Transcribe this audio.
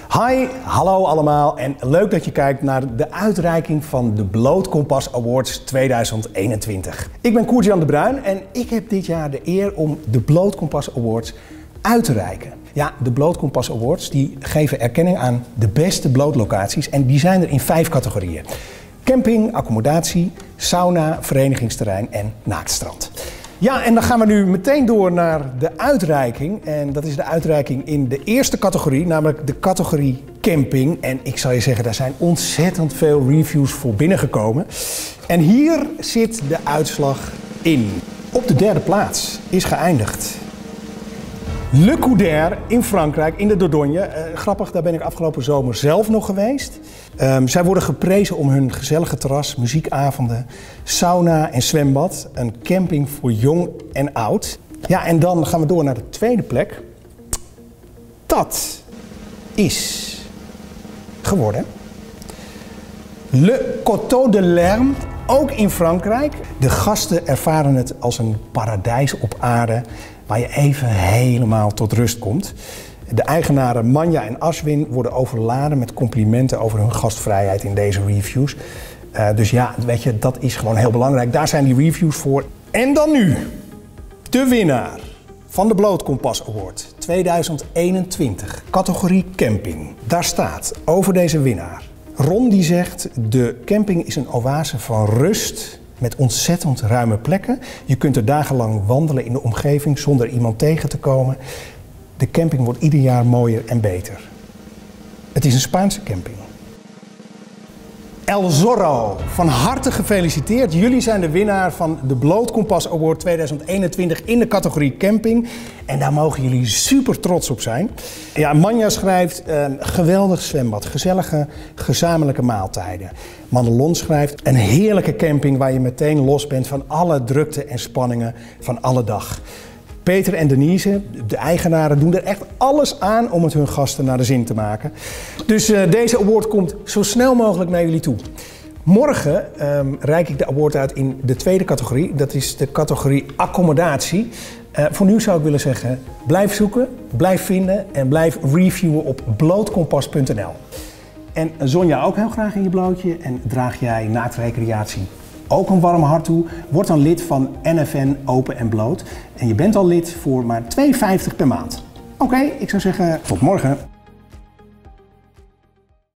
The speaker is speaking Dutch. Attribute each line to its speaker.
Speaker 1: Hi, hallo allemaal en leuk dat je kijkt naar de uitreiking van de Bloot Kompas Awards 2021. Ik ben Koert-Jan de Bruin en ik heb dit jaar de eer om de Bloot Kompas Awards uit te reiken. Ja, de Bloot Kompas Awards die geven erkenning aan de beste blootlocaties en die zijn er in 5 categorieën. Camping, accommodatie, sauna, verenigingsterrein en naaktstrand. Ja, en dan gaan we nu meteen door naar de uitreiking. En dat is de uitreiking in de eerste categorie, namelijk de categorie camping. En ik zal je zeggen, daar zijn ontzettend veel reviews voor binnengekomen. En hier zit de uitslag in. Op de derde plaats is geëindigd Le Couder in Frankrijk, in de Dordogne. Grappig, daar ben ik afgelopen zomer zelf nog geweest. Zij worden geprezen om hun gezellige terras, muziekavonden, sauna en zwembad. Een camping voor jong en oud. Ja, en dan gaan we door naar de tweede plek. Dat is geworden Le Coteau de Lerme, ook in Frankrijk. De gasten ervaren het als een paradijs op aarde, waar je even helemaal tot rust komt. De eigenaren Manja en Aswin worden overladen met complimenten over hun gastvrijheid in deze reviews. Dus ja, weet je, dat is gewoon heel belangrijk. Daar zijn die reviews voor. En dan nu, de winnaar van de Bloot Kompas Award 2021, categorie camping. Daar staat over deze winnaar. Ron die zegt, de camping is een oase van rust met ontzettend ruime plekken. Je kunt er dagenlang wandelen in de omgeving zonder iemand tegen te komen. De camping wordt ieder jaar mooier en beter. Het is een Spaanse camping. El Zorro, van harte gefeliciteerd. Jullie zijn de winnaar van de Bloot Kompas Award 2021 in de categorie camping. En daar mogen jullie super trots op zijn. Ja, Manja schrijft, geweldig zwembad, gezellige gezamenlijke maaltijden. Madelon schrijft, een heerlijke camping waar je meteen los bent van alle drukte en spanningen van alle dag. Peter en Denise, de eigenaren, doen er echt alles aan om het hun gasten naar de zin te maken. Dus deze award komt zo snel mogelijk naar jullie toe. Morgen reik ik de award uit in de tweede categorie. Dat is de categorie accommodatie. Voor nu zou ik willen zeggen, blijf zoeken, blijf vinden en blijf reviewen op blootkompas.nl. En zon jij ook heel graag in je blootje en draag jij naaktrecreatie ook een warm hart toe? Word dan lid van NFN Open en Bloot. En je bent al lid voor maar €2,50 per maand. Oké, ik zou zeggen tot morgen.